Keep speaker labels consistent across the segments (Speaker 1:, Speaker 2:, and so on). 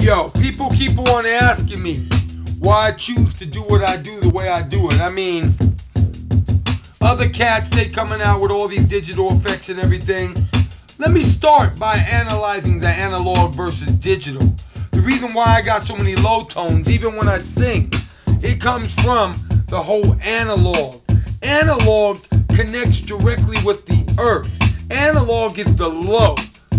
Speaker 1: Yo, people keep on asking me why I choose to do what I do the way I do it. I mean, other cats, they coming out with all these digital effects and everything. Let me start by analyzing the analog versus digital. The reason why I got so many low tones, even when I sing, it comes from the whole analog. Analog connects directly with the earth. Analog is the low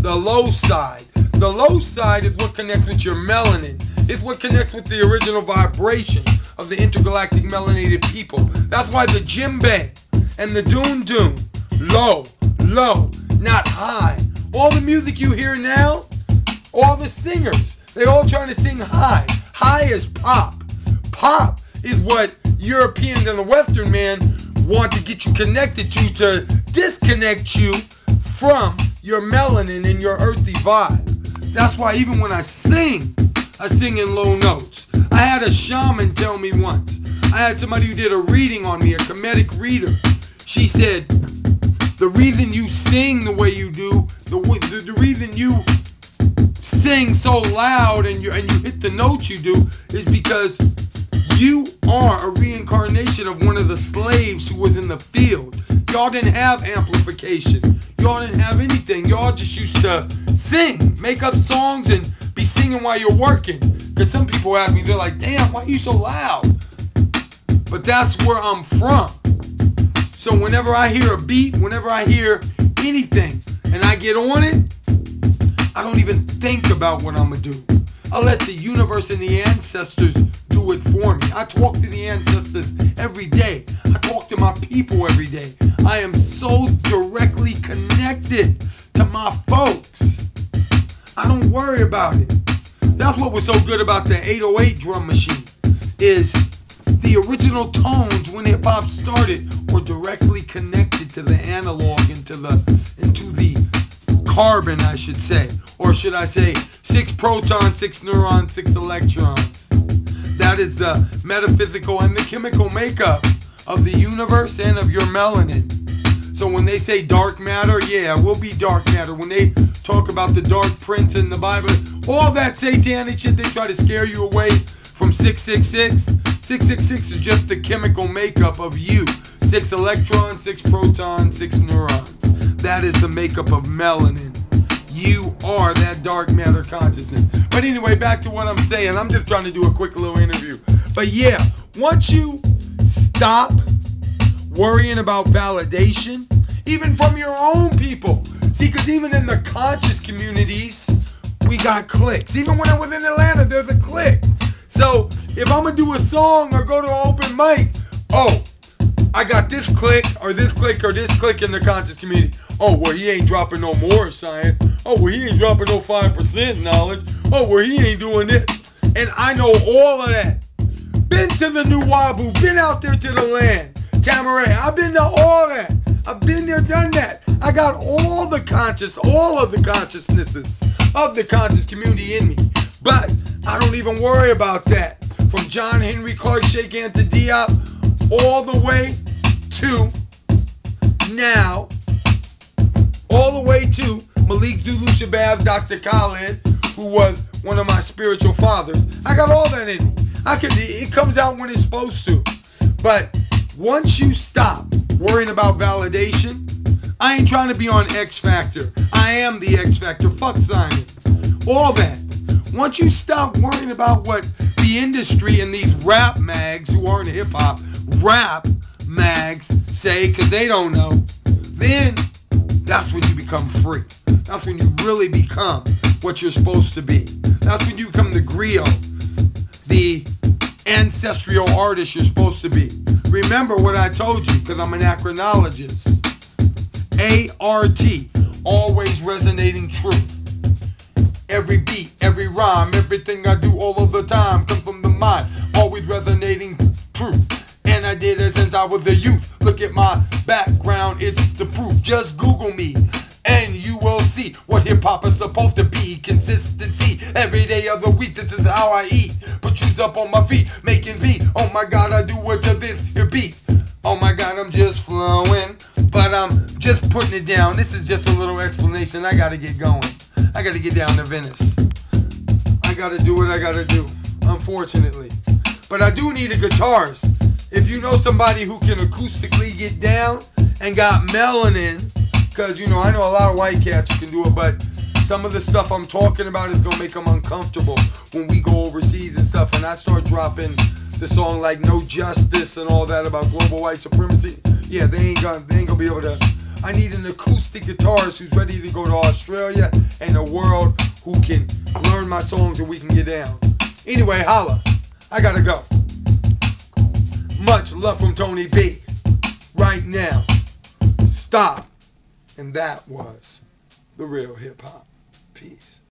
Speaker 1: side. The low side is what connects with your melanin. It's what connects with the original vibration of the intergalactic melanated people. That's why the djembe and the doon doon, low, not high. All the music you hear now, all the singers, they all trying to sing high. High is pop. Pop is what Europeans and the Western man want to get you connected to disconnect you from your melanin and your earthy vibe. That's why even when I sing in low notes. I had a shaman tell me once. I had somebody who did a reading on me, a Kemetic reader. She said, the reason you sing the way you do, the reason you sing so loud and you hit the notes you do is because you are a reincarnation of one of the slaves who was in the field. Y'all didn't have amplification. Y'all didn't have anything. Y'all just used to sing, make up songs and be singing while you're working. Because some people ask me, they're like, damn, why are you so loud? But that's where I'm from. So whenever I hear a beat, whenever I hear anything and I get on it, I don't even think about what I'm going to do. I let the universe and the ancestors do it for me. I talk to the ancestors every day. I talk to my people every day. I am so directly connected to my folks. I don't worry about it. That's what was so good about the 808 drum machine, is the original tones when hip hop started were directly connected to the analog and to the carbon, I should say. Or should I say 6 protons, 6 neurons, 6 electrons. That is the metaphysical and the chemical makeup of the universe and of your melanin. So when they say dark matter, yeah, we'll be dark matter. When they talk about the dark prince in the Bible, all that satanic shit, they try to scare you away from 666. 666 is just the chemical makeup of you. 6 electrons, 6 protons, 6 neurons. That is the makeup of melanin. You are that dark matter consciousness. But anyway, back to what I'm saying. I'm just trying to do a quick little interview. But yeah, once you stop worrying about validation, even from your own people. See, because even in the conscious communities, we got cliques. Even when I was in Atlanta, there's a clique. So if I'm going to do a song or go to an open mic, oh, I got this clique or this clique or this clique in the conscious community. Oh, well, he ain't dropping no more science. Oh, well, he ain't dropping no 5% knowledge. Oh, well, he ain't doing it. And I know all of that. Been to the New Wabu, been out there to the land. Tamaray, I've been to all that. I've been there, done that. I got all of the consciousnesses of the conscious community in me. But I don't even worry about that. From John Henry Clark, Sheikh Anta Diop, all the way to now, all the way to Malik Zulu Shabazz, Dr. Khaled, who was one of my spiritual fathers. I got all that in me. It comes out when it's supposed to. But once you stop worrying about validation, I ain't trying to be on X Factor. I am the X Factor. Fuck Simon. All that. Once you stop worrying about what the industry and these rap mags who aren't hip hop, rap mags say because they don't know, then that's when you become free. That's when you really become what you're supposed to be. That's when you become the griot, the ancestral artist you're supposed to be. Remember what I told you, because I'm an acronologist. ART, always resonating truth. Every beat, every rhyme, everything I do all of the time comes from the mind, always resonating truth. And I did it since I was a youth. Look at my background, it's the proof. Just Google me and you will see what hip-hop is supposed to be. Consistency, every day of the week, this is how I eat. Put shoes up on my feet, making beat. Oh my God, I do what to this, your beat. Oh my God, I'm just flowing, but I'm just putting it down. This is just a little explanation. I gotta get going. I gotta get down to Venice. I gotta do what I gotta do, unfortunately. But I do need a guitarist. If you know somebody who can acoustically get down and got melanin, because, you know, I know a lot of white cats who can do it, but some of the stuff I'm talking about is going to make them uncomfortable when we go overseas and stuff, and I start dropping the song like No Justice and all that about global white supremacy. Yeah, they ain't gonna be able to. I need an acoustic guitarist who's ready to go to Australia and the world, who can learn my songs and we can get down. Anyway, holla. I gotta go. Much love from Tony B. Right now. Stop. And that was the real hip hop. Peace.